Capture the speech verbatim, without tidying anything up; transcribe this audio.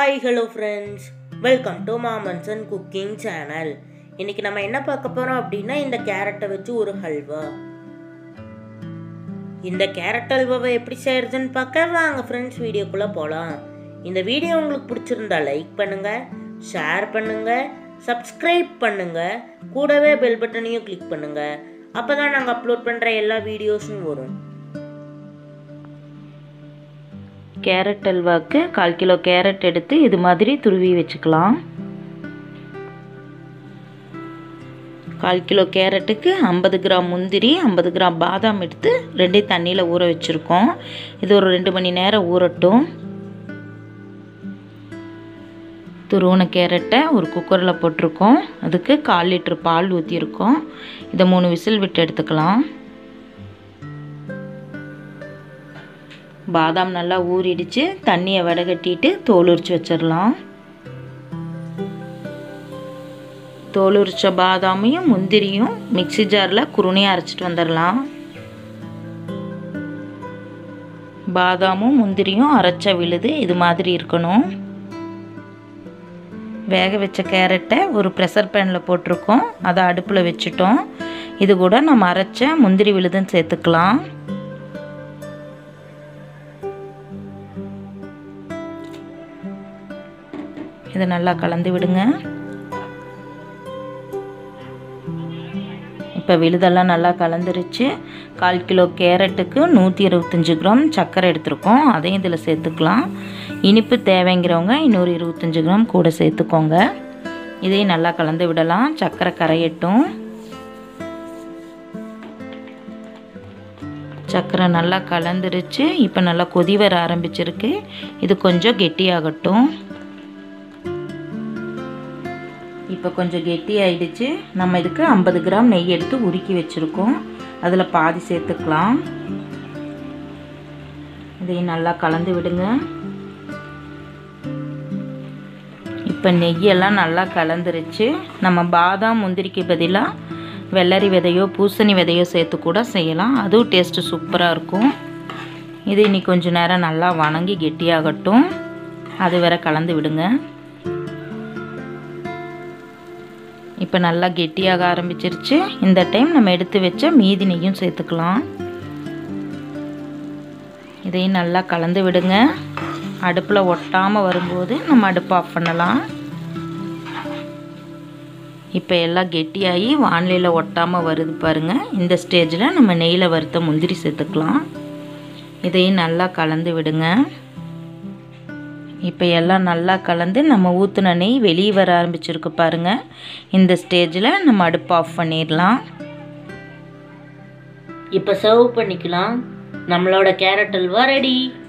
Hi, hello friends. Welcome to Mom's and Cooking channel. இன்னைக்கு நம்ம என்ன பார்க்க போறோம் அப்படினா இந்த கேரட்டை வச்சு ஒரு ஹல்வா. இந்த கேரட் ஹல்வாவை எப்படி செய்யறதுன்னு பார்க்க வாங்க फ्रेंड्स வீடியோக்குள்ள போலாம். இந்த வீடியோ உங்களுக்கு பிடிச்சிருந்தா லைக் பண்ணுங்க, ஷேர் பண்ணுங்க, Subscribe பண்ணுங்க, கூடவே பெல் பட்டனையும் கிளிக் பண்ணுங்க. அப்பதான் நாங்க அப்லோட் பண்ற எல்லா வீடியோஸும் வரும். கேரட் அல்வாக்கு கால் கிலோ கேரட் எடுத்து இது மாதிரி துருவி வச்சுக்கலாம். கால் கிலோ கேரட்டுக்கு ஐம்பது கிராம் முந்திரி, ஐம்பது கிராம் பாதாம் எடுத்து ரெண்டே தண்ணியில் ஊற வச்சுருக்கோம். இது ஒரு ரெண்டு மணி நேரம் ஊறட்டும். துருவின கேரட்டை ஒரு குக்கரில் போட்டிருக்கோம். அதுக்கு கால் லிட்டர் பால் ஊற்றிருக்கோம். இதை மூணு விசில் விட்டு எடுத்துக்கலாம். பாதாம் நல்லா ஊறிடுச்சு. தண்ணியை வடகட்டிட்டு தோல் உரிச்சு வச்சிடலாம். தோல் உரிச்ச பாதாமையும் முந்திரியும் மிக்சி ஜாரில் குருணையாக அரைச்சிட்டு வந்துடலாம். பாதாமும் முந்திரியும் அரைச்ச விழுது இது மாதிரி இருக்கணும். வேக வச்ச கேரட்டை ஒரு ப்ரெஷர் பேனில் போட்டிருக்கோம். அதை அடுப்பில் வச்சுட்டோம். இது கூட நம்ம அரைச்ச முந்திரி விழுதுன்னு சேர்த்துக்கலாம். இதை நல்லா கலந்து விடுங்க. இப்போ விழுதெல்லாம் நல்லா கலந்துருச்சு. கால் கிலோ கேரட்டுக்கு நூற்றி இருபத்தஞ்சி கிராம் சர்க்கரை எடுத்துருக்கோம். அதையும் இதில் சேர்த்துக்கலாம். இனிப்பு தேவைங்கிறவங்க இன்னொரு இருபத்தஞ்சி கிராம் கூட சேர்த்துக்கோங்க. இதையும் நல்லா கலந்து விடலாம். சர்க்கரை கரையட்டும். சர்க்கரை நல்லா கலந்துருச்சு. இப்போ நல்லா கொதி வர ஆரம்பிச்சிருக்கு. இது கொஞ்சம் கெட்டியாகட்டும். இப்போ கொஞ்சம் கெட்டி ஆயிடுச்சு. நம்ம இதுக்கு ஐம்பது கிராம் நெய் எடுத்து உருக்கி வச்சுருக்கோம். அதில் பாதி சேர்த்துக்கலாம். இதையும் நல்லா கலந்து விடுங்க. இப்போ நெய்யெல்லாம் நல்லா கலந்துருச்சு. நம்ம பாதாம் முந்திரிக்கு பதிலாக வெள்ளரி விதையோ பூசணி விதையோ சேர்த்து கூட செய்யலாம். அதுவும் டேஸ்ட்டு சூப்பராக இருக்கும். இது இன்னைக்கு கொஞ்சம் நேரம் நல்லா வணங்கி கெட்டியாகட்டும். அது வேற கலந்து விடுங்க. இப்போ நல்லா கெட்டியாக ஆரம்பிச்சிருச்சு. இந்த டைம் நம்ம எடுத்து வச்ச மீதி நெய்யும் சேர்த்துக்கலாம். இதையும் நல்லா கலந்து விடுங்க. அடுப்பில் ஒட்டாமல் வரும்போது நம்ம அடுப்பை ஆஃப் பண்ணலாம். இப்போ எல்லாம் கெட்டியாகி வானிலையில் ஒட்டாமல் வருது பாருங்கள். இந்த ஸ்டேஜில் நம்ம நெய்யில் வறுத்த முந்திரி சேர்த்துக்கலாம். இதையும் நல்லா கலந்து விடுங்க. இப்போ எல்லாம் நல்லா கலந்து நம்ம ஊற்றின நெய் வெளியே வர ஆரம்பிச்சிருக்கு பாருங்கள். இந்த ஸ்டேஜில் நம்ம அடுப்பு ஆஃப் பண்ணிடலாம். இப்போ சர்வ் பண்ணிக்கலாம். நம்மளோட கேரட் அல்வா ரெடி.